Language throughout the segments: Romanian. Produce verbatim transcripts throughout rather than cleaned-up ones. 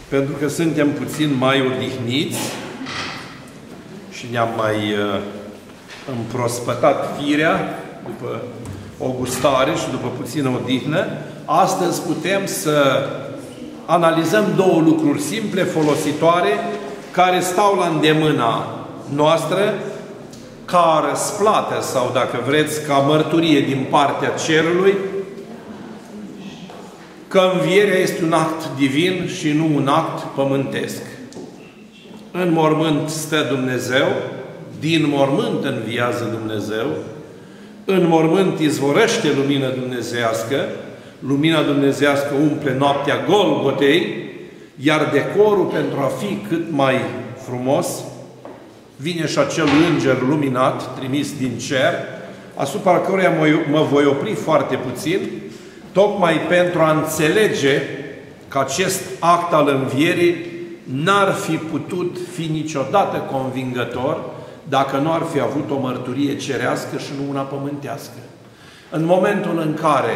pentru că suntem puțin mai odihniți și ne-am mai uh, împrospătat firea după o gustare și după puțină odihnă, astăzi putem să analizăm două lucruri simple, folositoare, care stau la îndemâna noastră ca răsplată sau, dacă vreți, ca mărturie din partea cerului, că învierea este un act divin și nu un act pământesc. În mormânt stă Dumnezeu, din mormânt înviază Dumnezeu, în mormânt izvorăște lumină dumnezeiască, lumina dumnezeiască umple noaptea Golgotei, iar decorul, pentru a fi cât mai frumos, vine și acel înger luminat, trimis din cer, asupra căruia mă voi opri foarte puțin, tocmai pentru a înțelege că acest act al învierii n-ar fi putut fi niciodată convingător dacă nu ar fi avut o mărturie cerească și nu una pământească. În momentul în care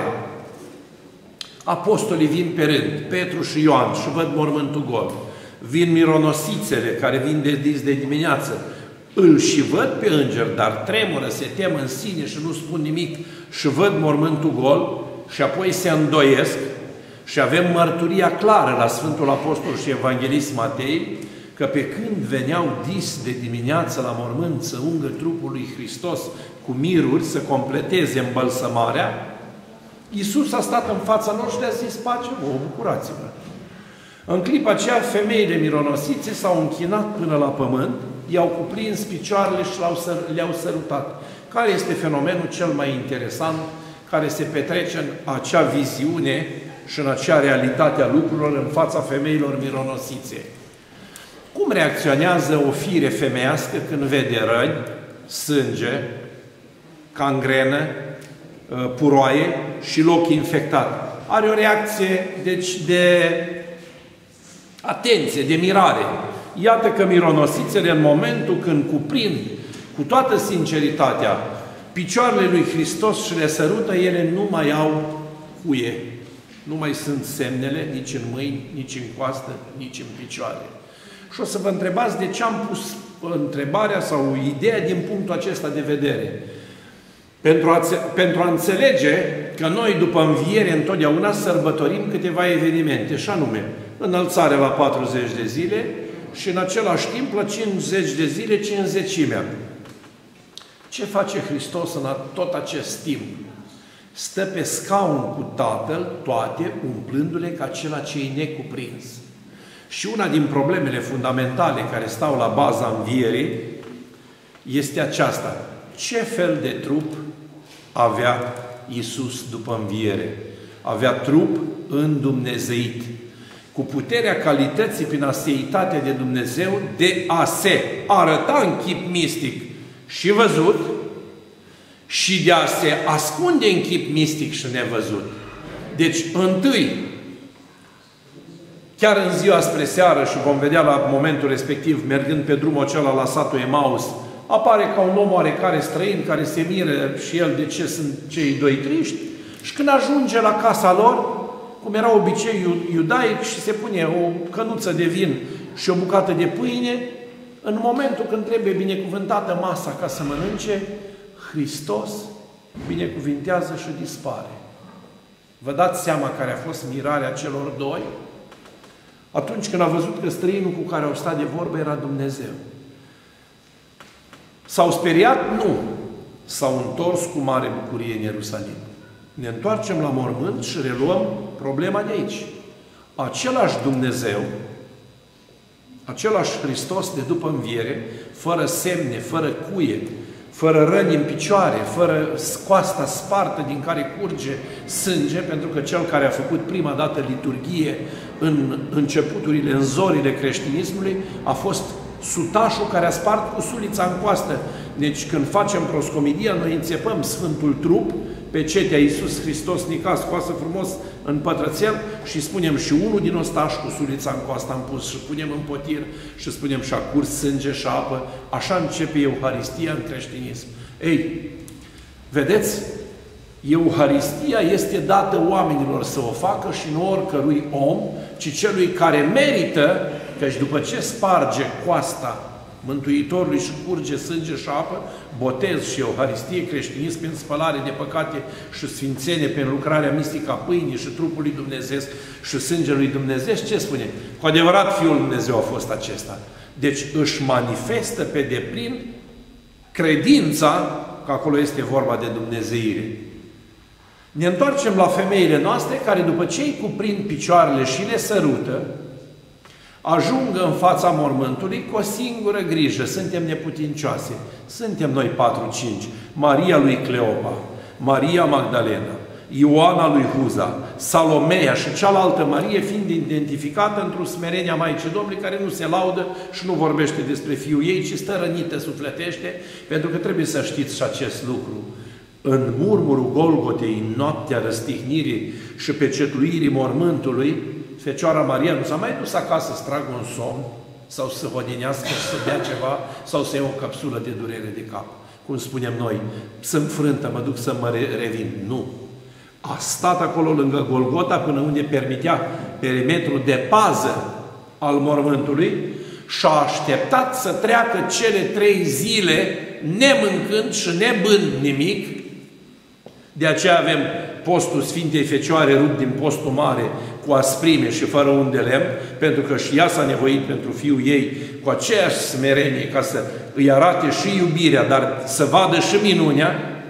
apostolii vin pe rând, Petru și Ioan, și văd mormântul gol, vin mironosițele care vin de dis de dimineață, îl și văd pe înger, dar tremură, se tem în sine și nu spun nimic și văd mormântul gol și apoi se îndoiesc și avem mărturia clară la Sfântul Apostol și Evanghelist Matei că pe când veneau dis de dimineață la mormânt să ungă trupul lui Hristos cu miruri, să completeze îmbălsămarea, Iisus a stat în fața lor și le-a zis: pace vouă, bucurați-vă. În clipa aceea, femeile mironosițe s-au închinat până la pământ, i-au cuprins picioarele și le-au sărutat. Care este fenomenul cel mai interesant care se petrece în acea viziune și în acea realitate a lucrurilor în fața femeilor mironosițe? Cum reacționează o fire femeiască când vede răni, sânge, cangrenă, puroaie și loc infectat? Are o reacție, deci, de atenție, de mirare. Iată că mironosițele, în momentul când cuprind cu toată sinceritatea picioarele lui Hristos și le sărută, ele nu mai au cuie. Nu mai sunt semnele nici în mâini, nici în coastă, nici în picioare. Și o să vă întrebați de ce am pus întrebarea sau ideea din punctul acesta de vedere. Pentru a, pentru a înțelege că noi, după înviere, întotdeauna sărbătorim câteva evenimente, și anume înălțarea la patruzeci de zile și în același timp la cincizeci de zile, cincizecimea. Ce face Hristos în tot acest timp? Stă pe scaun cu Tatăl, toate umplându-le ca acela ce e necuprins. Și una din problemele fundamentale care stau la baza învierii este aceasta. Ce fel de trup avea Iisus după înviere? Avea trup îndumnezeit, cu puterea calității prin aseitatea de Dumnezeu de a se arăta în chip mistic și văzut și de a se ascunde în chip mistic și nevăzut. Deci, întâi, chiar în ziua spre seară, și vom vedea la momentul respectiv, mergând pe drumul acela la satul Emaus, apare ca un om oarecare străin care se miră și el de ce sunt cei doi triști și când ajunge la casa lor, cum era obiceiul iudaic, și se pune o cănuță de vin și o bucată de pâine, în momentul când trebuie binecuvântată masa ca să mănânce, Hristos binecuvintează și dispare. Vă dați seama care a fost mirarea celor doi? Atunci când a văzut că străinul cu care au stat de vorbă era Dumnezeu. S-au speriat? Nu. S-au întors cu mare bucurie în Ierusalim. Ne întoarcem la mormânt și reluăm problema de aici. Același Dumnezeu, același Hristos de după înviere, fără semne, fără cuie, fără răni în picioare, fără coasta spartă din care curge sânge, pentru că cel care a făcut prima dată liturghie în începuturile, în zorile creștinismului, a fost sutașul care a spart cu sulița în coastă. Deci când facem proscomidia, noi înțepăm Sfântul Trup pe cetea Iisus Hristos Nica, scoasă frumos în pătrățel și spunem și unul din ostași cu sulița în coastă am pus și punem în potir și spunem și a curs sânge și apă. Așa începe Euharistia în creștinism. Ei, vedeți? Euharistia este dată oamenilor să o facă și nu oricărui om, ci celui care merită, căci după ce sparge coasta Mântuitorului și curge sânge și apă, botez și Euharistie, creștinism prin spălare de păcate și sfințenie prin lucrarea mistică a pâinii și trupului Dumnezeu și sângelui Dumnezeu, ce spune? Cu adevărat Fiul Dumnezeu a fost acesta. Deci își manifestă pe deplin credința că acolo este vorba de dumnezeire. Ne întoarcem la femeile noastre care după ce îi cuprind picioarele și le sărută, ajungă în fața mormântului cu o singură grijă. Suntem neputincioase. Suntem noi patru-cinci. Maria lui Cleopa, Maria Magdalena, Ioana lui Huza, Salomea și cealaltă Marie fiind identificată într-o smerenie a Maicii Domnului care nu se laudă și nu vorbește despre Fiul ei, ci stă rănită sufletește, pentru că trebuie să știți și acest lucru. În murmurul Golgotei, în noaptea răstihnirii și pecetluirii mormântului, Fecioara Maria nu s-a mai dus acasă să tragă un somn sau să hodinească și să dea ceva sau să ia o capsulă de durere de cap. Cum spunem noi, sunt frântă, mă duc să mă revin. Nu. A stat acolo lângă Golgota până unde permitea perimetrul de pază al mormântului și a așteptat să treacă cele trei zile nemâncând și nebând nimic. De aceea avem postul Sfintei Fecioare rupt din postul mare cu asprime și fără un de lemn, pentru că și ea s-a nevoit pentru Fiul ei cu aceeași smerenie ca să îi arate și iubirea, dar să vadă și minunea.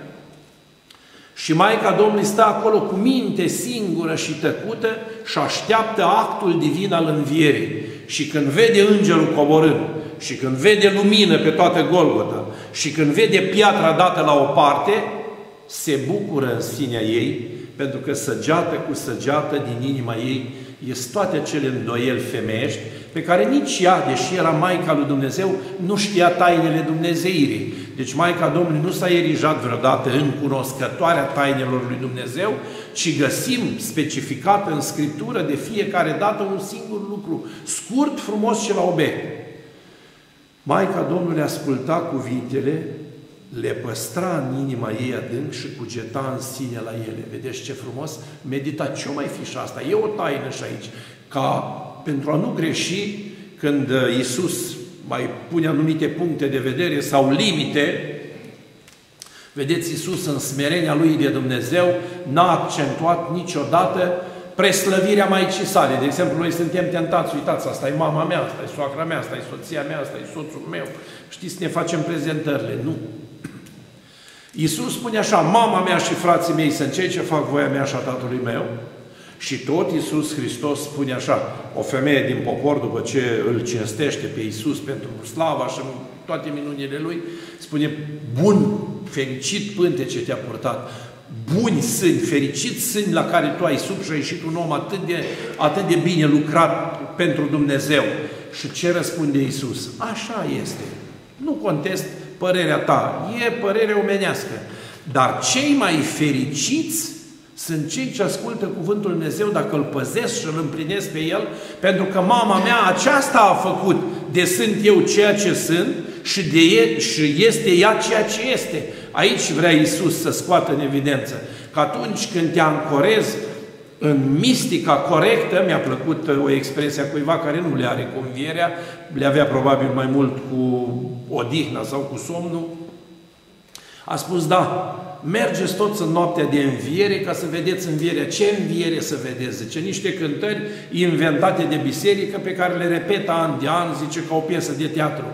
Și Maica Domnului stă acolo cu minte singură și tăcută și așteaptă actul divin al învierii. Și când vede îngerul coborând, și când vede lumină pe toată Golgota, și când vede piatra dată la o parte, se bucură în sinea ei, pentru că săgeată cu săgeată din inima ei ies toate acele îndoieli femeiești, pe care nici ea, deși era Maica lui Dumnezeu, nu știa tainele dumnezeirii. Deci Maica Domnului nu s-a erijat vreodată în cunoscătoarea tainelor lui Dumnezeu, ci găsim specificat în Scriptură de fiecare dată un singur lucru, scurt, frumos și la obiect. Maica Domnului asculta cuvintele, le păstra în inima ei adânc și cugeta în sine la ele. Vedeți ce frumos? Medita, ce mai fi și asta? E o taină și aici. Ca pentru a nu greși, când Iisus mai pune anumite puncte de vedere sau limite, vedeți, Iisus în smerenia Lui de Dumnezeu n-a accentuat niciodată preslăvirea Maicii sale. De exemplu, noi suntem tentați, uitați, asta e mama mea, asta e soacra mea, asta e soția mea, asta e soțul meu. Știți, ne facem prezentările. Nu. Iisus spune așa, mama mea și frații mei sunt cei ce fac voia mea și a Tatălui meu. Și tot Iisus Hristos spune așa, o femeie din popor, după ce îl cinstește pe Iisus pentru slava și toate minunile Lui, spune, bun, fericit pântece te-a purtat, buni sâni, fericiți sâni la care tu ai sub și a ieșit un om atât de, atât de bine lucrat pentru Dumnezeu. Și ce răspunde Iisus? Așa este. Nu contest părerea ta, e părere omenească. Dar cei mai fericiți sunt cei ce ascultă cuvântul Lui Dumnezeu dacă îl păzesc și îl împlinesc pe el, pentru că mama mea aceasta a făcut de sunt eu ceea ce sunt și, de e, și este ea ceea ce este. Aici vrea Iisus să scoată în evidență că atunci când te ancorezi în mistica corectă, mi-a plăcut o expresie a cuiva care nu le are cu învierea, le avea probabil mai mult cu odihna sau cu somnul, a spus, da, mergeți toți în noaptea de înviere ca să vedeți învierea. Ce înviere să vedeți? Zice, niște cântări inventate de biserică pe care le repetă an de an, zice, ca o piesă de teatru.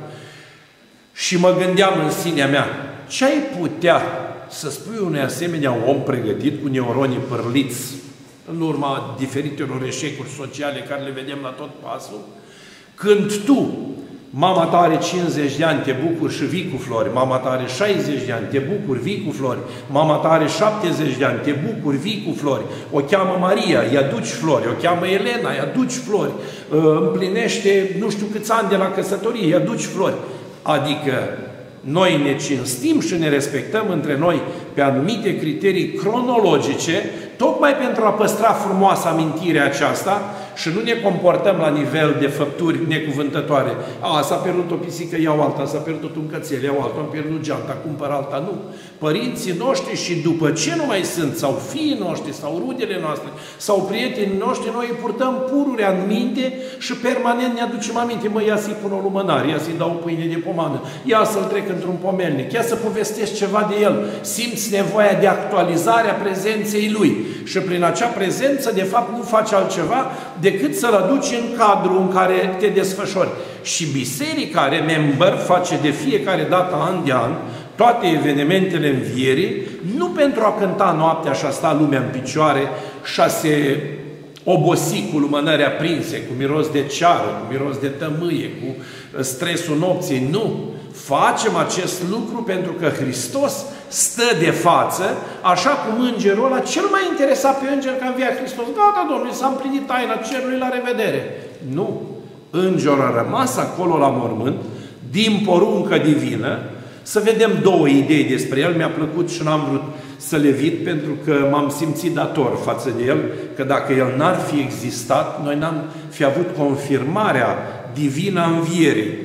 Și mă gândeam în sinea mea, ce ai putea să spui unui asemenea om pregătit cu neuronii părliți în urma diferitelor eșecuri sociale care le vedem la tot pasul, când tu, mama ta are cincizeci de ani, te bucuri și vii cu flori, mama ta are șaizeci de ani, te bucuri, vii cu flori, mama ta are șaptezeci de ani, te bucuri, vii cu flori, o cheamă Maria, îi aduci flori, o cheamă Elena, îi aduci flori, împlinește nu știu câți ani de la căsătorie, îi aduci flori. Adică noi ne cinstim și ne respectăm între noi pe anumite criterii cronologice, tocmai pentru a păstra frumoasa amintirea aceasta și nu ne comportăm la nivel de făpturi necuvântătoare. A, s-a pierdut o pisică, iau alta, s-a pierdut un cățel, iau alta, am pierdut geanta, cumpăr alta. Nu. Părinții noștri și după ce nu mai sunt, sau fiii noștri, sau rudele noastre, sau prietenii noștri, noi îi purtăm pururea în minte și permanent ne aducem aminte. Mă, ia să-i pun o lumânare, ia să-i dau pâine de pomană, ia să-l trec într-un pomelnic, ia să povestesc ceva de el. Simți nevoia de actualizare a prezenței lui. Și prin acea prezență, de fapt, nu faci altceva decât să-l aduci în cadrul în care te desfășori. Și biserica, remember, face de fiecare dată, an de an, toate evenimentele învierii, nu pentru a cânta noaptea și a sta lumea în picioare și a se obosi cu lumânări aprinse, cu miros de ceară, cu miros de tămâie, cu stresul nopții. Nu! Facem acest lucru pentru că Hristos stă de față, așa cum îngerul ăla, cel mai interesat pe înger că învia Hristos. Gata, Domnule, s-a împlinit taina cerului, la revedere. Nu! Îngerul a rămas acolo la mormânt, din poruncă divină. Să vedem două idei despre el. Mi-a plăcut și n-am vrut să le evit pentru că m-am simțit dator față de el, că dacă el n-ar fi existat, noi n-am fi avut confirmarea divină a învierii.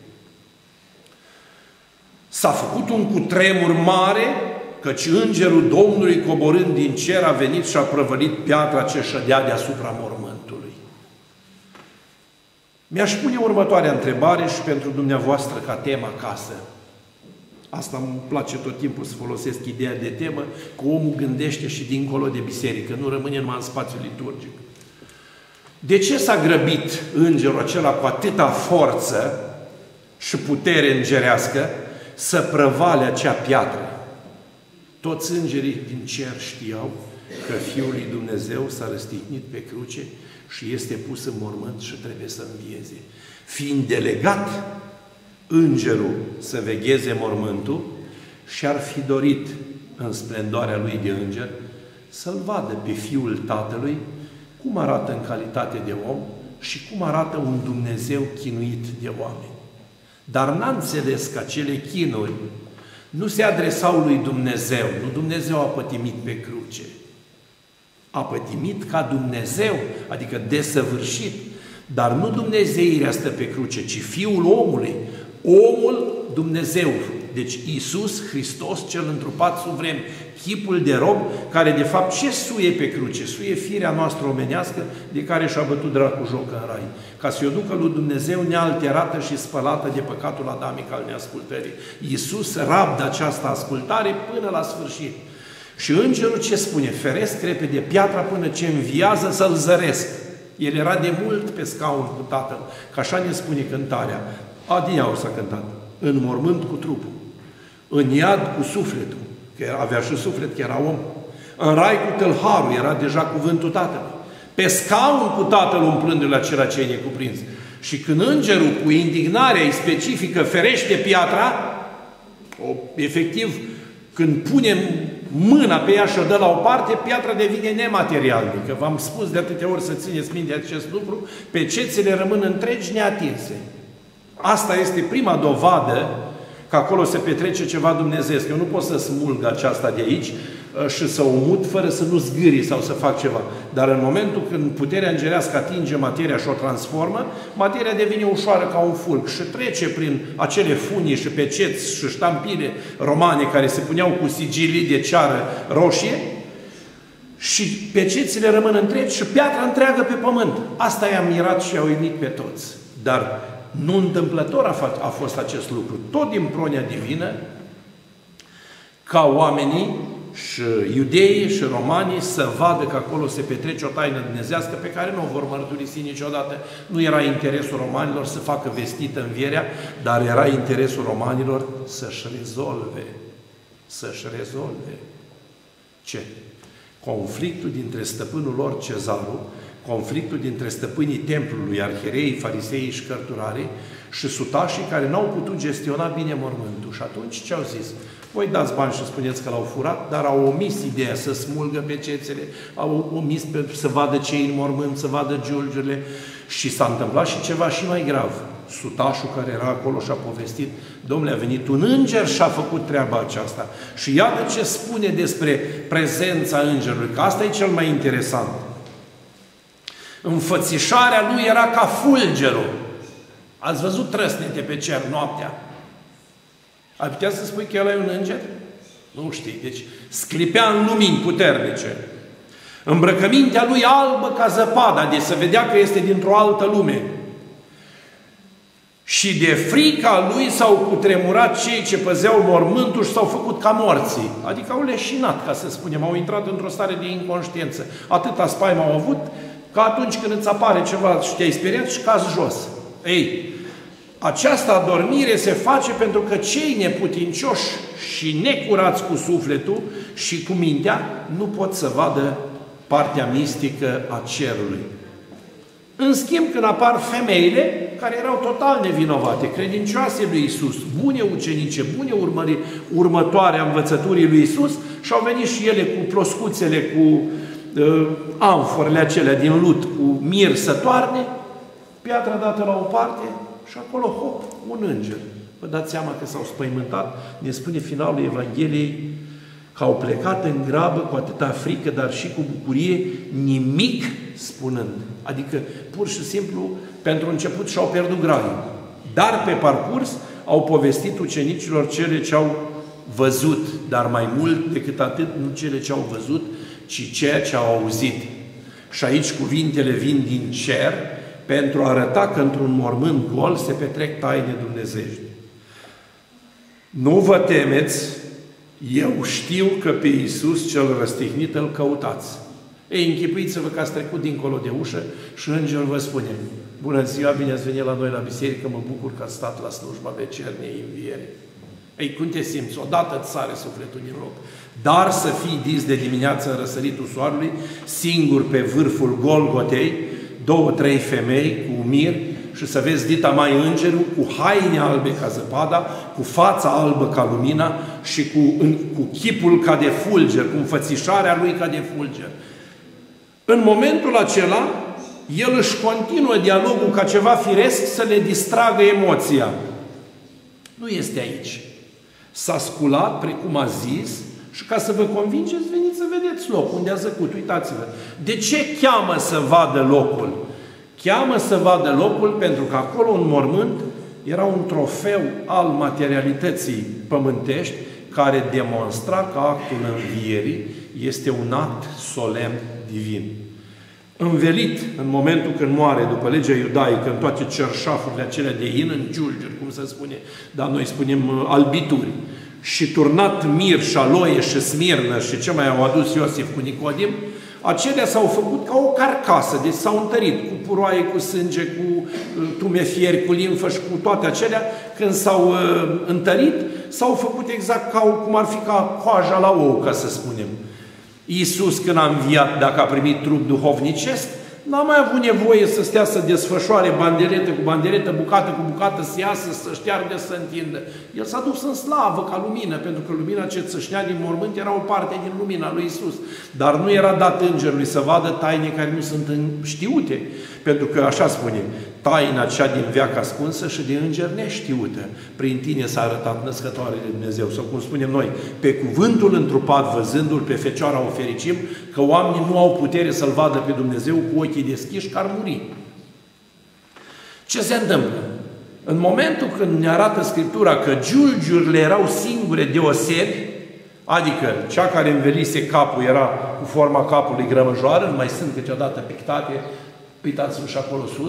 S-a făcut un cutremur mare, căci îngerul Domnului coborând din cer a venit și a prăvălit piatra ce șădea deasupra mormântului. Mi-aș pune următoarea întrebare și pentru dumneavoastră ca temă acasă. Asta îmi place tot timpul să folosesc ideea de temă, că omul gândește și dincolo de biserică, nu rămâne numai în spațiul liturgic. De ce s-a grăbit îngerul acela cu atâta forță și putere îngerească să prăvale acea piatră? Toți îngerii din cer știau că Fiul lui Dumnezeu s-a răstignit pe cruce și este pus în mormânt și trebuie să învieze. Fiind delegat îngerul să vegheze mormântul, și-ar fi dorit în splendoarea lui de înger să-l vadă pe Fiul Tatălui cum arată în calitate de om și cum arată un Dumnezeu chinuit de oameni. Dar n-a înțeles că acele chinuri nu se adresau lui Dumnezeu. Nu Dumnezeu a pătimit pe cruce. A pătimit ca Dumnezeu, adică desăvârșit. Dar nu Dumnezeirea stă pe cruce, ci Fiul omului. Omul Dumnezeu. Deci Iisus Hristos, cel întrupat sub vreme, chipul de rob, care de fapt ce suie pe cruce? Suie firea noastră omenească de care și-a bătut dracu joc în rai. Ca să-i o ducă lui Dumnezeu nealterată și spălată de păcatul adamic al neascultării. Iisus rabdă această ascultare până la sfârșit. Și îngerul ce spune? Feresc repede piatra până ce înviază să-l zăresc. El era de mult pe scaun cu Tatăl, că așa ne spune cântarea. Adineauri s-a cântat. În mormânt cu trupul, în iad cu sufletul, că avea și suflet, că era om, în rai cu tâlharul, era deja cuvântul Tatălui, pe scaun cu Tatăl umplându-le acela ce e necuprins. Și când îngerul cu indignarea îi specifică ferește piatra, o, efectiv, când punem mâna pe ea și o dă la o parte, piatra devine nematerialnică. V-am spus de atâtea ori să țineți minte acest lucru, pecețele rămân întregi neatinse. Asta este prima dovadă că acolo se petrece ceva dumnezeiesc. Eu nu pot să smulg aceasta de aici și să o mut fără să nu zgârie sau să fac ceva. Dar în momentul când puterea îngerească atinge materia și o transformă, materia devine ușoară ca un fulg și trece prin acele funii și peceți și ștampile romane care se puneau cu sigilii de ceară roșie și pecețile rămân întregi și piatra întreagă pe pământ. Asta i-a mirat și i-a uimit pe toți. Dar nu întâmplător a, a fost acest lucru. Tot din pronia divină, ca oamenii și iudeii și romanii să vadă că acolo se petrece o taină dumnezească pe care nu o vor mărturisi niciodată. Nu era interesul romanilor să facă vestită învierea, dar era interesul romanilor să-și rezolve. Să-și rezolve. Ce? Conflictul dintre stăpânul lor, Cezarul, conflictul dintre stăpânii templului, arhiereii, fariseii și cărturarii și sutașii care n-au putut gestiona bine mormântul. Și atunci ce au zis? Voi dați bani și spuneți că l-au furat, dar au omis ideea să smulgă pecețele, au omis pe, să vadă ce în mormânt, să vadă giulgiurile și s-a întâmplat și ceva și mai grav. Sutașul care era acolo și-a povestit, Domnule, a venit un înger și a făcut treaba aceasta. Și iată ce spune despre prezența îngerului, că asta e cel mai interesant. Înfățișarea lui era ca fulgerul. Ați văzut trăsnete pe cer noaptea? Ai putea să spui că el e un înger? Nu știi. Deci sclipea în lumini puternice. Îmbrăcămintea lui albă ca zăpada, de se vedea că este dintr-o altă lume. Și de frica lui s-au cutremurat cei ce păzeau mormântul și s-au făcut ca morții. Adică au leșinat, ca să spunem, au intrat într-o stare de inconștiență. Atâta spaimă au avut, ca atunci când îți apare ceva și te-ai speriat și cazi jos. Ei, această adormire se face pentru că cei neputincioși și necurați cu sufletul și cu mintea nu pot să vadă partea mistică a cerului. În schimb, când apar femeile, care erau total nevinovate, credincioase lui Iisus, bune ucenice, bune urmări, următoare a învățăturii lui Iisus, și au venit și ele cu ploscuțele, cu uh, amforele acelea din lut, cu mir să toarne, piatra dată la o parte și acolo, hop, un înger. Vă dați seama că s-au spăimântat, ne spune finalul Evangheliei, că au plecat în grabă cu atâta frică, dar și cu bucurie, nimic spunând. Adică, pur și simplu, pentru început și-au pierdut graiul. Dar pe parcurs au povestit ucenicilor cele ce au văzut, dar mai mult decât atât, nu cele ce au văzut, ci ceea ce au auzit. Și aici cuvintele vin din cer pentru a arăta că într-un mormânt gol se petrec taine dumnezeiești. Nu vă temeți, eu știu că pe Iisus cel răstignit îl căutați. Ei, închipuiți-vă că ați trecut dincolo de ușă și îngerul vă spune: bună ziua, bine ați venit la noi la biserică, mă bucur că ați stat la slujba vecerniei înviere. Ei, cum te simți? Odată îți sare sufletul din loc. Dar să fii dis de dimineață în răsăritul soarelui, singur pe vârful Golgotei, două, trei femei cu mir, și să vezi dita mai îngerul cu haine albe ca zăpada, cu fața albă ca lumina și cu, în, cu chipul ca de fulger, cu înfățișarea lui ca de fulger. În momentul acela, el își continuă dialogul ca ceva firesc să le distragă emoția. Nu este aici. S-a sculat, precum a zis, și ca să vă convingeți, veniți să vedeți locul unde a zăcut. Uitați-vă. De ce cheamă să vadă locul? Cheamă să vadă locul pentru că acolo, în mormânt, era un trofeu al materialității pământești care demonstra că actul învierii este un act solemn divin. Învelit în momentul când moare, după legea iudaică, în toate cerșafurile acelea de in, în giulgiuri, cum se spune, dar noi spunem albituri, și turnat mir și aloie și smirnă și ce mai au adus Iosif cu Nicodim, acelea s-au făcut ca o carcasă, deci s-au întărit cu puroaie, cu sânge, cu tumefieri, cu limfă și cu toate acelea. Când s-au uh, întărit, s-au făcut exact ca, cum ar fi ca coaja la ou, ca să spunem. Iisus, când a înviat, dacă a primit trup duhovnicesc, n-a mai avut nevoie să stea să desfășoare banderetă cu banderetă, bucată cu bucată, să iasă, să șteargă, să întindă. El s-a dus în slavă ca lumină, pentru că lumina ce țâșnea din mormânt era o parte din lumina lui Iisus. Dar nu era dat îngerului să vadă taine care nu sunt știute. Pentru că, așa spune, taina cea din veac ascunsă și de înger neștiută. Prin tine s-a arătat născătoare de Dumnezeu. Sau cum spunem noi, pe cuvântul întrupat văzându-l, pe Fecioara o fericim, că oamenii nu au putere să-L vadă pe Dumnezeu cu ochii deschiși, că ar muri. Ce se întâmplă? În momentul când ne arată Scriptura că giulgiurile erau singure deosebi, adică cea care învelise capul era cu forma capului grămăjoară, mai sunt câteodată pictate, uitați-vă și acolo sus,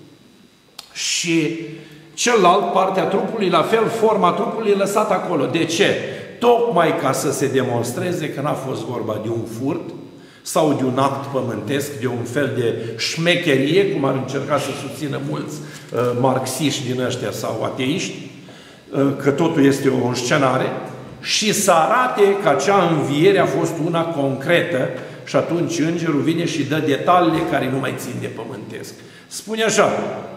și celălalt, partea trupului, la fel, forma trupului e lăsată acolo. De ce? Tocmai ca să se demonstreze că n-a fost vorba de un furt sau de un act pământesc, de un fel de șmecherie, cum ar încerca să susțină mulți uh, marxiști din ăștia sau ateiști, uh, că totul este o înscenare, și să arate că acea înviere a fost una concretă. Și atunci îngerul vine și dă detaliile care nu mai țin de pământesc. Spune așa: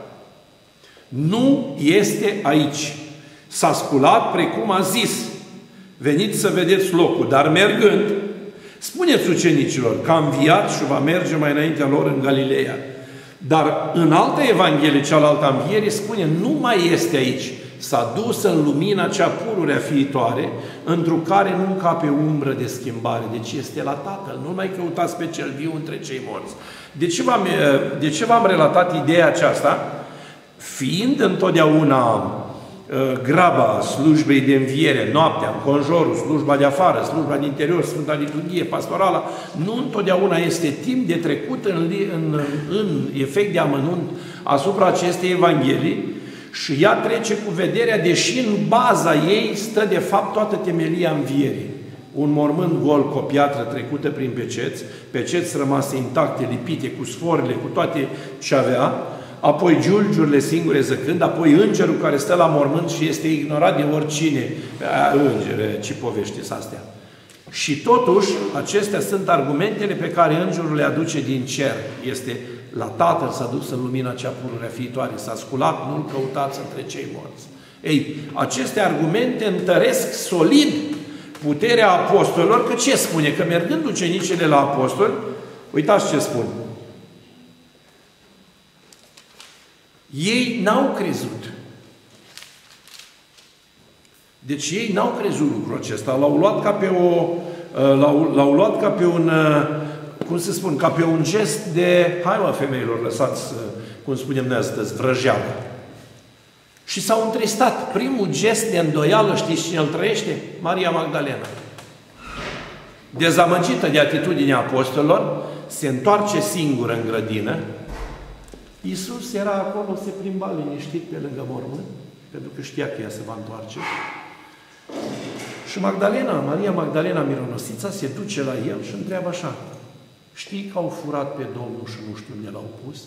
nu este aici. S-a sculat precum a zis. Veniți să vedeți locul. Dar mergând, spuneți ucenicilor că a înviat și va merge mai înaintea lor în Galileea. Dar în altă Evanghelie, cealaltă înviere, spune: nu mai este aici, s-a dus în lumina cea pururea fiitoare, întru care nu încape umbră de schimbare. Deci este la Tatăl. Nu mai căutați pe cel viu între cei morți. De ce v-am, de ce v-am relatat ideea aceasta? Fiind întotdeauna graba slujbei de înviere, noaptea, înconjurul, slujba de afară, slujba de interior, Sfânta Liturghie, pastorala, nu întotdeauna este timp de trecut în, în, în efect de amănunt asupra acestei Evanghelii și ea trece cu vederea, deși în baza ei stă de fapt toată temelia învierii. Un mormânt gol cu o piatră trecută prin peceți, peceți rămase intacte, lipite, cu sforile, cu toate ce avea, apoi giulgiurile singure zăcând, apoi îngerul care stă la mormânt și este ignorat de oricine. A, îngere, ce povești sunt astea? Și totuși, acestea sunt argumentele pe care îngerul le aduce din cer. Este la Tatăl s-a dus în lumina cea pururea fiitoare, s-a sculat, nu-L căutați între cei morți. Ei, aceste argumente întăresc solid puterea apostolilor, că ce spune? Că mergând ucenicile la apostoli, uitați ce spun. Ei n-au crezut. Deci ei n-au crezut lucrul acesta. L-au luat ca pe o... L-au luat ca pe un... Cum se spun? Ca pe un gest de... Hai mă, femeilor, lăsați, cum spunem noi astăzi, vrăjeală. Și s-au întristat. Primul gest de îndoială, știți cine îl trăiește? Maria Magdalena. Dezamăgită de atitudinea apostolilor, se întoarce singură în grădină. Iisus era acolo, se plimba liniștit pe lângă mormânt, pentru că știa că ea se va întoarce. Și Magdalena, Maria Magdalena Mironosița, se duce la el și întreabă așa: știi că au furat pe Domnul și nu știu unde l-au pus?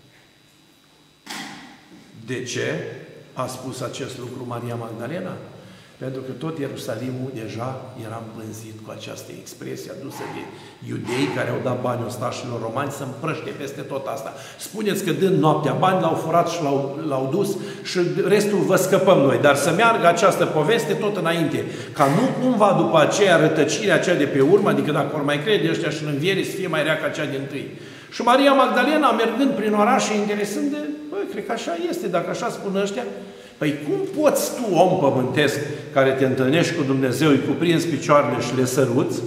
De ce a spus acest lucru Maria Magdalena? Pentru că tot Ierusalimul deja era împlânzit cu această expresie adusă de iudei care au dat bani ostașilor romani să împrăște peste tot asta. Spuneți că dând noaptea bani, l-au furat și l-au dus și restul vă scăpăm noi. Dar să meargă această poveste tot înainte. Ca nu cumva după aceea rătăcirea cea de pe urmă, adică dacă vor mai crede ăștia și în înviere, să fie mai rea ca cea dintâi. Și Maria Magdalena, mergând prin orașe interesând de, băi, cred că așa este, dacă așa spun ăștia. Păi cum poți tu, om pământesc, care te întâlnești cu Dumnezeu, îi cuprinzi picioarele și le săruți,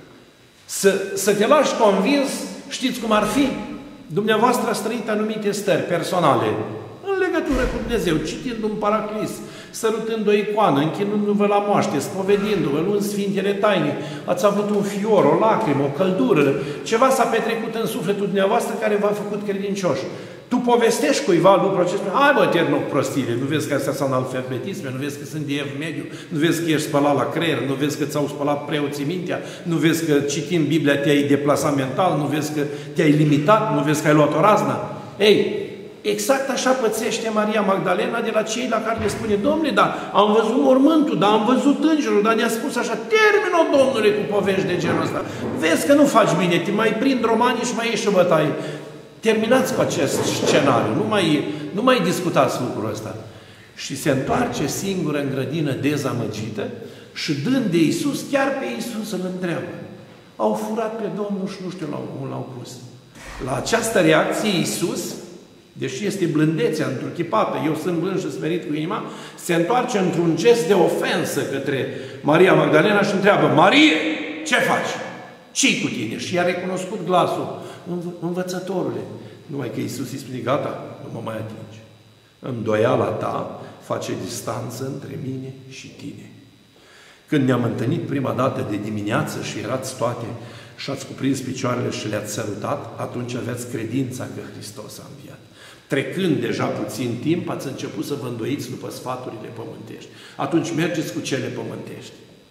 să, să te lași convins, știți cum ar fi? Dumneavoastră ați trăit anumite stări personale în legătură cu Dumnezeu, citind un paraclis, sărutând o icoană, închinându-vă la moaște, spovedindu-vă, luând Sfintele Taine, ați avut un fior, o lacrimă, o căldură, ceva s-a petrecut în sufletul dumneavoastră care v-a făcut credincioși. Tu povestești cuiva lucrul acesta, hai bă, ternoc prostire, nu vezi că astea sunt analfabetisme, nu vezi că sunt de ev mediu, nu vezi că ești spălat la creier, nu vezi că ți-au spălat preoții mintea, nu vezi că citind Biblia te-ai deplasat mental, nu vezi că te-ai limitat, nu vezi că ai luat o raznă. Ei, exact așa pățește Maria Magdalena de la cei la care le spune: Domnule, da, am văzut mormântul, da, am văzut îngerul, dar ne-a spus așa, termină, Domnule, cu povești de genul ăsta. Vezi că nu faci bine, te mai prind romanii și mai ieși și bătaie. Terminați cu acest scenariu, nu mai, nu mai discutați lucrul ăsta. Și se întoarce singură în grădină dezamăgită și dând de Iisus, chiar pe Iisus îl întreabă. Au furat pe Domnul și nu știu cum l-au pus. La această reacție Iisus, deși este blândețea întruchipată, eu sunt blând și smerit cu inima, se întoarce într-un gest de ofensă către Maria Magdalena și întreabă: Marie, ce faci? Ce-i cu tine? Și i-a recunoscut glasul: Învățătorule. Numai că Iisus îi spune: gata, nu mă mai atingi. Îndoiala ta face distanță între mine și tine. Când ne-am întâlnit prima dată de dimineață și erați toate și ați cuprins picioarele și le-ați sărutat, atunci aveați credința că Hristos a înviat. Trecând deja puțin timp, ați început să vă îndoiți după sfaturile pământești. Atunci mergeți cu cele pământești.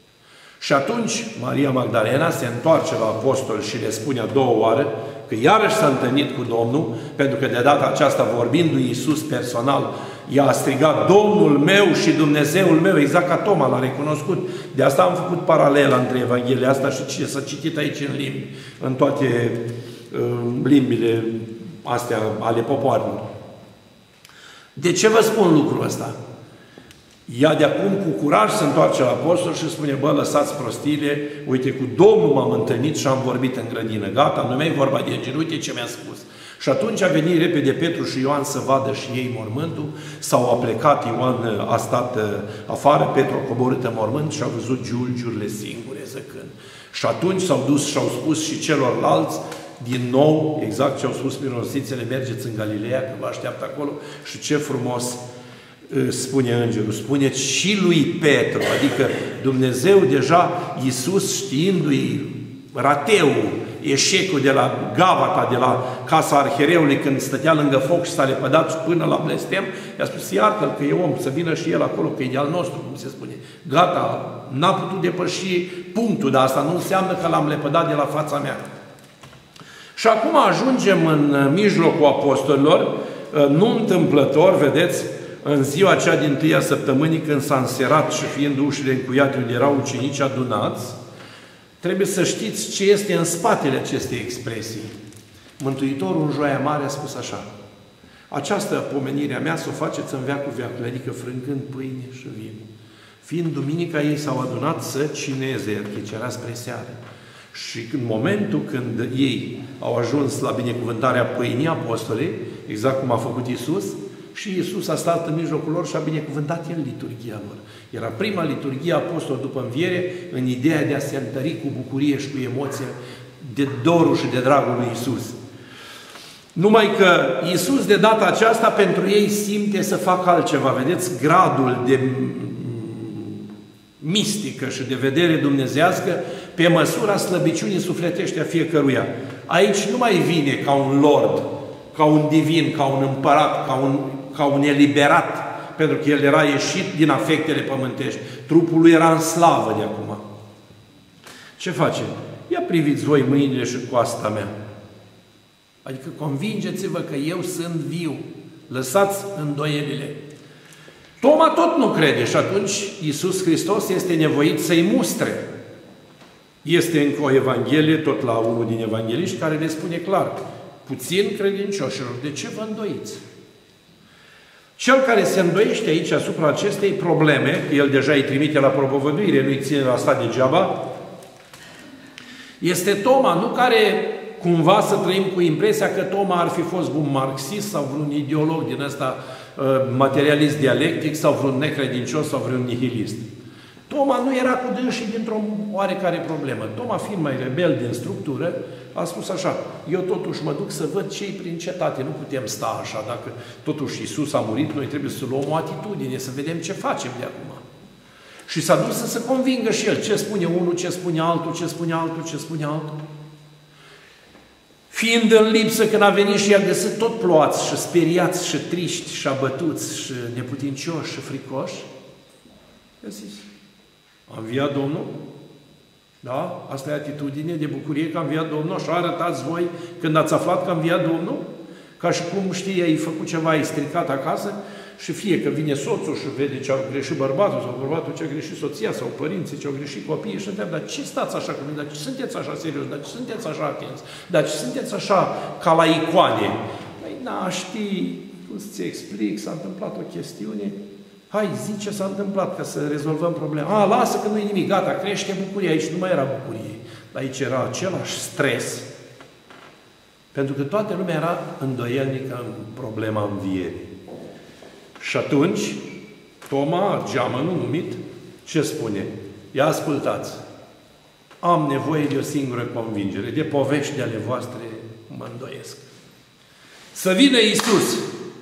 Și atunci Maria Magdalena se întoarce la apostol și le spune a doua oară că iarăși s-a întâlnit cu Domnul, pentru că de data aceasta, vorbindu-i Iisus personal, i-a strigat: Domnul meu și Dumnezeul meu, exact ca Toma l-a recunoscut. De asta am făcut paralela între Evanghelia asta și ce s-a citit aici în limbi, în toate uh, limbile astea ale popoarelor. De ce vă spun lucrul ăsta? Ea de acum cu curaj se întoarce la apostol și spune: bă, lăsați prostiile, uite, cu Domnul m-am întâlnit și am vorbit în grădină. Gata, nu mai e vorba de îngeri, uite ce mi-a spus. Și atunci a venit repede Petru și Ioan să vadă și ei mormântul, s-au aplecat, Ioan a stat afară, Petru a coborât în mormânt și a văzut giulgiurile singure zăcând. Și atunci s-au dus și au spus și celorlalți, din nou, exact ce au spus mironosițele, mergeți în Galileea, că vă așteaptă acolo. Și ce frumos spune îngerul, spune și lui Petru, adică Dumnezeu deja, Iisus știindu-i rateul, eșecul de la Gavata, de la casa arhereului, când stătea lângă foc și s-a lepădat până la blestem, i-a spus, iartă-l că e om, să vină și el acolo, că e de al nostru, cum se spune. Gata, n-a putut depăși punctul, dar asta nu înseamnă că l-am lepădat de la fața mea. Și acum ajungem în mijlocul apostolilor, nu întâmplător, vedeți, în ziua aceea din tâia săptămânii, când s-a înserat și fiind ușile încuiate unde erau ucenici adunați, trebuie să știți ce este în spatele acestei expresii. Mântuitorul în Joia Mare a spus așa: această pomenire a mea să o faceți în veacul veacului, adică frângând pâine și vin. Fiind duminica, ei s-au adunat să cineze, că era spre seară. Și în momentul când ei au ajuns la binecuvântarea pâinii apostolii, exact cum a făcut Iisus, și Iisus a stat în mijlocul lor și a binecuvântat El liturghia lor. Era prima liturghie a apostolilor după înviere, în ideea de a se întări cu bucurie și cu emoție de dorul și de dragul lui Iisus. Numai că Iisus de data aceasta pentru ei simte să facă altceva. Vedeți gradul de mistică și de vedere dumnezească pe măsura slăbiciunii sufletește a fiecăruia. Aici nu mai vine ca un lord, ca un divin, ca un împărat, ca un, ca un eliberat, pentru că el era ieșit din afectele pământești. Trupul lui era în slavă de acum. Ce face? Ia priviți voi mâinile și coasta mea. Adică convingeți-vă că eu sunt viu. Lăsați îndoielile. Toma tot nu crede și atunci Iisus Hristos este nevoit să-i mustre. Este încă o evanghelie, tot la unul din evangheliști, care ne spune clar: puțin credincioșilor, de ce vă îndoiți? Cel care se îndoiește aici asupra acestei probleme, el deja îi trimite la propovăduire, nu-i ține la asta degeaba, este Toma, nu care cumva să trăim cu impresia că Toma ar fi fost un marxist sau vreun ideolog din ăsta materialist dialectic sau vreun necredincios sau vreun nihilist. Toma nu era cu dânsii dintr-o oarecare problemă. Toma, fiind mai rebel din structură, a spus așa: eu totuși mă duc să văd ce-i prin cetate, nu putem sta așa, dacă totuși Iisus a murit, noi trebuie să luăm o atitudine, să vedem ce facem de acum. Și s-a dus să se convingă și el ce spune unul, ce spune altul, ce spune altul, ce spune altul. Fiind în lipsă, când a venit și i-a găsit tot ploați și speriați și triști și abătuți și neputincioși și fricoși, i-a zis: a înviat Domnul? Da? Asta e atitudine de bucurie că a înviat Domnul? Așa arătați voi când ați aflat că a înviat Domnul? Ca și cum, știi, ai făcut ceva, ai stricat acasă și fie că vine soțul și vede ce a greșit bărbatul sau bărbatul ce a greșit soția sau părinții ce au greșit copiii și întreabă: dar ce stați așa cu mine? Dar ce sunteți așa serios? Dar ce sunteți așa atenți? Dar ce sunteți așa ca la icoane? Păi, na, știi, cum să-ți explic, s-a întâmplat o chestiune. Hai, zi ce s-a întâmplat ca să rezolvăm problema. A, lasă că nu-i nimic, gata, crește bucuria. Aici nu mai era bucurie. Aici era același stres. Pentru că toată lumea era îndoielnică în problema învierii. Și atunci, Toma, geamănul numit, ce spune? Ia ascultați, am nevoie de o singură convingere, de povești de ale voastre mă îndoiesc. Să vină Iisus,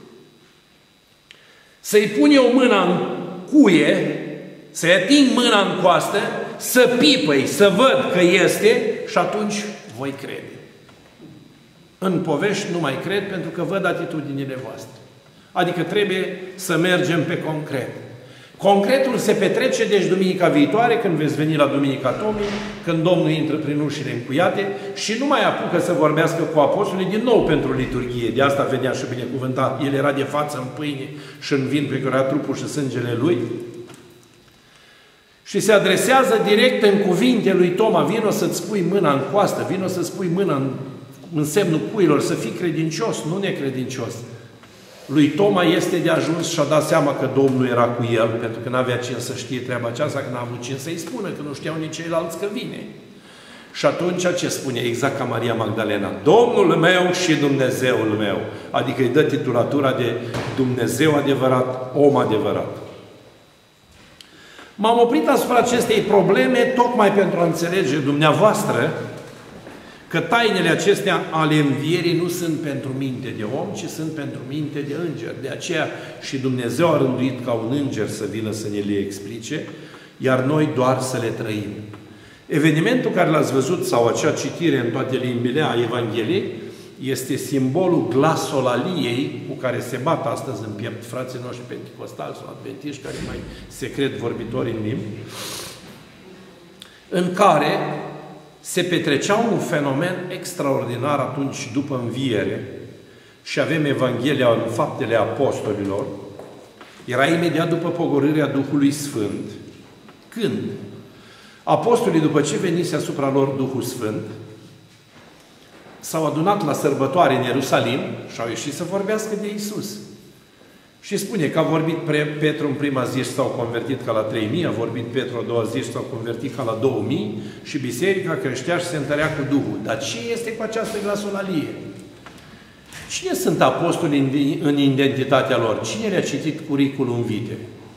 să-i pune o mână în cuie, să-i ating mâna în coastă, să pipăi, să văd că este și atunci voi crede. În povești nu mai cred pentru că văd atitudinile voastre. Adică trebuie să mergem pe concret. Concretul se petrece, deci, duminica viitoare, când veți veni la Duminica Tomii, când Domnul intră prin ușile încuiate și nu mai apucă să vorbească cu apostolii din nou pentru liturghie. De asta venea și binecuvânta. El era de față în pâine și în vin pe care era trupul și sângele lui. Și se adresează direct în cuvinte lui Toma: vino să-ți pui mâna în coastă, vino să-ți pui mâna în, în semnul cuilor, să fii credincios, nu necredincios. Lui Toma este de ajuns și a dat seama că Domnul era cu el, pentru că n-avea cine să știe treaba aceasta, că n-a avut cine să-i spună, că nu știau nici ceilalți că vine. Și atunci ce spune? Exact ca Maria Magdalena. Domnul meu și Dumnezeul meu. Adică îi dă titulatura de Dumnezeu adevărat, om adevărat. M-am oprit asupra acestei probleme tocmai pentru a înțelege dumneavoastră că tainele acestea ale învierii nu sunt pentru minte de om, ci sunt pentru minte de înger. De aceea și Dumnezeu a rânduit ca un înger să vină să ne le explice, iar noi doar să le trăim. Evenimentul care l-ați văzut, sau acea citire în toate limbile a Evangheliei, este simbolul glasolaliei cu care se bat astăzi în piept frații noștri penticostali sau adventiști, care mai secret vorbitori în limbi, în care se petrecea un fenomen extraordinar atunci după înviere și avem Evanghelia în Faptele Apostolilor. Era imediat după pogorârea Duhului Sfânt, când apostolii, după ce venise asupra lor Duhul Sfânt, s-au adunat la sărbătoare în Ierusalim și au ieșit să vorbească de Iisus. Și spune că a vorbit Petru în prima zi și s-au convertit ca la trei mii, a vorbit Petru a doua zi și s-au convertit ca la două mii și biserica creștea și se întărea cu Duhul. Dar ce este cu această glasolalie? Cine sunt apostolii în identitatea lor? Cine le-a citit curiculum vitae?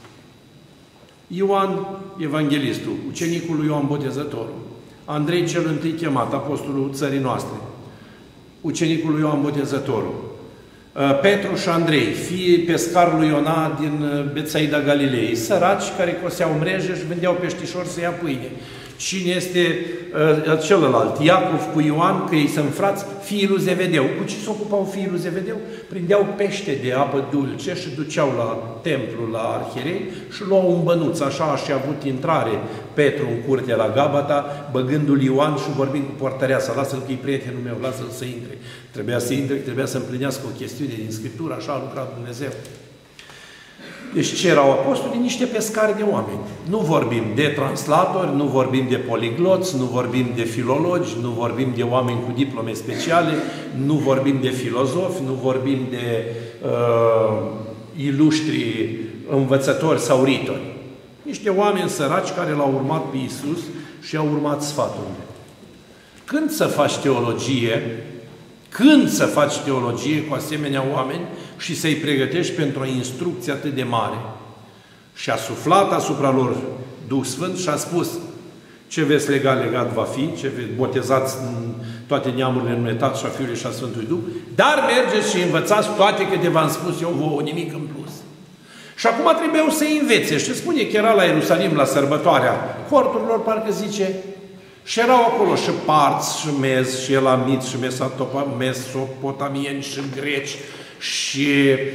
Ioan Evanghelistul, ucenicul lui Ioan Botezătorul. Andrei cel întâi chemat, apostolul țării noastre, ucenicul lui Ioan Botezătorul. Petru și Andrei, fii pescar lui Iona din Betsaida Galilei, săraci care coseau mreje și vindeau peștișori să ia pâine. Cine este uh, celălalt? Iacov cu Ioan, că ei sunt frați, fiii lui Zevedeu. Cu ce se ocupau fiii lui Zevedeu? Prindeau pește de apă dulce și duceau la templu, la arhierei și luau un bănuț. Așa a și avut intrare Petru în curte la Gabata, băgându-l Ioan și vorbind cu portăreasa. Lasă-l că e prietenul meu, lasă-l să intre. Trebuia să intre, trebuia să împlinească o chestiune din Scriptură, așa a lucrat Dumnezeu. Deci ce erau apostolii? Niște pescari de oameni. Nu vorbim de translatori, nu vorbim de poligloți, nu vorbim de filologi, nu vorbim de oameni cu diplome speciale, nu vorbim de filozofi, nu vorbim de uh, ilustri învățători sau ritori. Niște oameni săraci care l-au urmat pe Iisus și au urmat sfaturile. Când să faci teologie, când să faci teologie cu asemenea oameni și să-i pregătești pentru o instrucție atât de mare? Și a suflat asupra lor Duh Sfânt și a spus: ce veți lega, legat va fi, ce veți botezați în toate neamurile în numele Tatălui și a Fiului și a Sfântului Duh, dar mergeți și învățați toate câte v-am spus eu vouă, nimic în plus. Și acum trebuiau să învețe. Și spune că era la Ierusalim, la sărbătoarea corturilor, parcă zice, și erau acolo și parți, și mezi, și elamiți, și mesopotamieni, și greci, și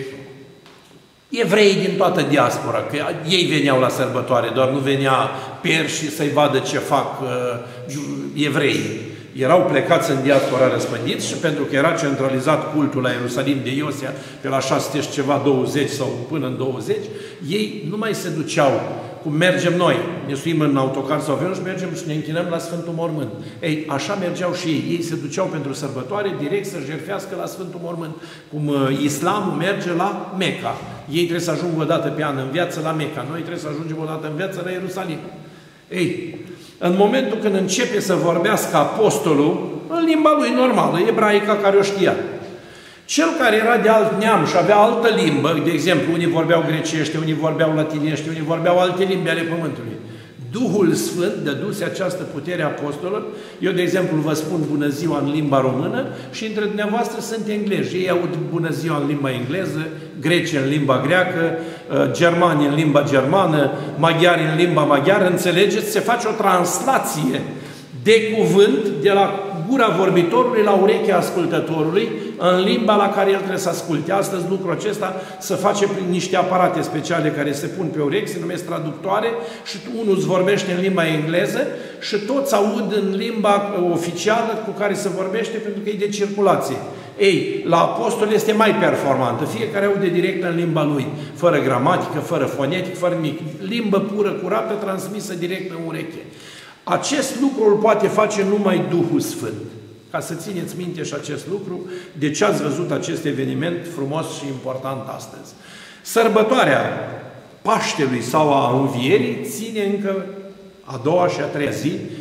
evrei din toată diaspora, că ei veneau la sărbătoare, doar nu venea perși să-i vadă ce fac uh, evrei. Erau plecați în diaspora răspândiți și pentru că era centralizat cultul la Ierusalim de Iosia, pe la șase sute și ceva, douăzeci sau până în douăzeci, ei nu mai se duceau cum mergem noi, ne suim în autocar sau avion și mergem și ne închinăm la Sfântul Mormânt. Ei, așa mergeau și ei. Ei se duceau pentru sărbătoare direct să jertfească la Sfântul Mormânt. Cum uh, islamul merge la Meca. Ei trebuie să ajungă o dată pe an în viață la Meca. Noi trebuie să ajungem o dată în viață la Ierusalim. Ei, în momentul când începe să vorbească apostolul, în limba lui normală, ebraica care o știa, cel care era de alt neam și avea altă limbă, de exemplu, unii vorbeau grecește, unii vorbeau latinește, unii vorbeau alte limbi ale Pământului, Duhul Sfânt dăduse această putere apostolă. Eu, de exemplu, vă spun bună ziua în limba română și între dumneavoastră sunt englezi. Ei aud bună ziua în limba engleză, greci în limba greacă, germani în limba germană, maghiari în limba maghiară. Înțelegeți? Se face o translație de cuvânt de la gura vorbitorului la urechea ascultătorului în limba la care el trebuie să asculte. Astăzi lucrul acesta se face prin niște aparate speciale care se pun pe urechi, se numesc traductoare și unul îți vorbește în limba engleză și toți aud în limba oficială cu care se vorbește pentru că e de circulație. Ei, la apostol este mai performantă. Fiecare aude direct în limba lui, fără gramatică, fără fonetic, fără nimic. Limbă pură, curată, transmisă direct în ureche. Acest lucru îl poate face numai Duhul Sfânt. Ca să țineți minte și acest lucru, de ce ați văzut acest eveniment frumos și important astăzi. Sărbătoarea Paștelui sau a Învierii ține încă a doua și a treia zi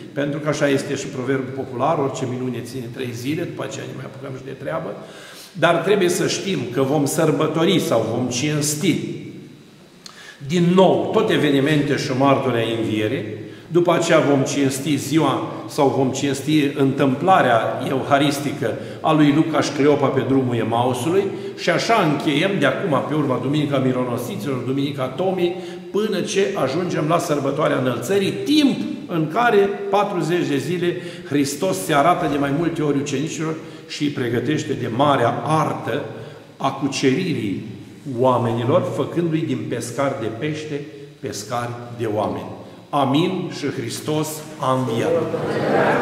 pentru că așa este și proverbul popular, orice minune ține trei zile, după aceea ne mai apucăm și de treabă, dar trebuie să știm că vom sărbători sau vom cinsti din nou tot evenimente și martorii ai învierii, după aceea vom cinsti ziua sau vom cinsti întâmplarea euharistică a lui Luca și Cleopa pe drumul Emausului și așa încheiem de acum pe urma Duminica Mironosiților, Duminica Tomii, până ce ajungem la sărbătoarea Înălțării, timp în care patruzeci de zile Hristos se arată de mai multe ori ucenicilor și îi pregătește de marea artă a cuceririi oamenilor, făcându-i din pescari de pește, pescari de oameni. Amin și Hristos a înviat.